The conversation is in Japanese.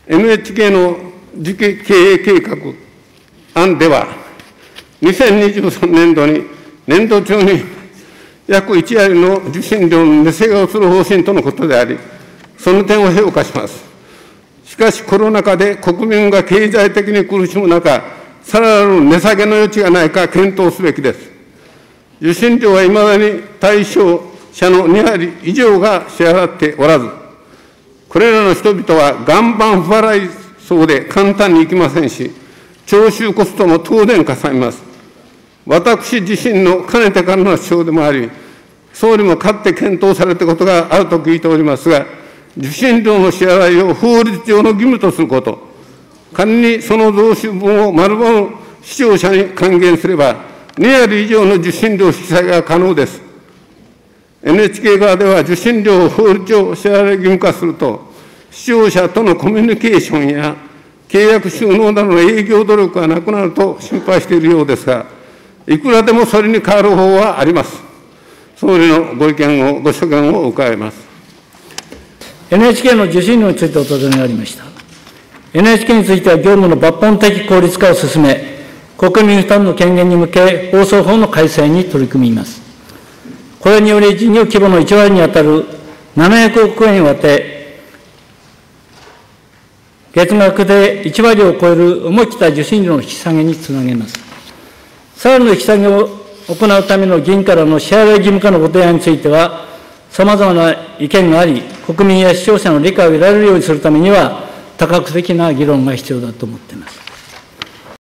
NHK の次期経営計画案では、2023年度に年度中に約1割の受信料の値下げをする方針とのことであり、その点を評価します。しかし、コロナ禍で国民が経済的に苦しむ中、さらなる値下げの余地がないか検討すべきです。受信料はいまだに対象者の2割以上が支払っておらず、これらの人々は岩盤不払いそうで簡単にいきませんし、徴収コストも当然かさみます。私自身のかねてからの主張でもあり、総理もかつて検討されたことがあると聞いておりますが、受信料の支払いを法律上の義務とすること、仮にその増収分を丸々視聴者に還元すれば、2割以上の受信料引き下げが可能です。NHK 側では受信料を法律上支払い義務化すると、視聴者とのコミュニケーションや契約収納などの営業努力がなくなると心配しているようですが、いくらでもそれに代わる方法はあります。総理のご意見を、ご所見を伺います。 NHK の受信料についてお尋ねがありました。NHK については業務の抜本的効率化を進め、国民負担の軽減に向け、放送法の改正に取り組みます。これにより事業規模の1割に当たる700億円を充て、月額で1割を超える思い切った受信料の引き下げにつなげます。さらなる引き下げを行うための議員からの支払い義務化のご提案については、さまざまな意見があり、国民や視聴者の理解を得られるようにするためには、多角的な議論が必要だと思っています。